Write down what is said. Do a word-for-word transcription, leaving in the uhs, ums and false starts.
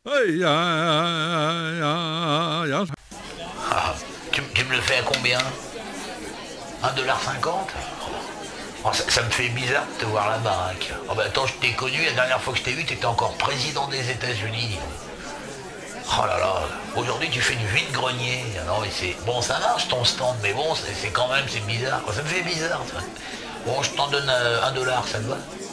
Ah, tu, tu me le fais à combien? Un dollar cinquante? Oh, ça, ça me fait bizarre de te voir la baraque. Oh, bah, attends, je t'ai connu, la dernière fois que je t'ai vu, t'étais encore président des États-Unis. Oh là là, aujourd'hui tu fais du vide-grenier. Non mais c'est. Bon, ça marche ton stand, mais bon, c'est c'est quand même, c'est bizarre. Ça me fait bizarre, ça. Bon, je t'en donne euh, un dollar, ça te va?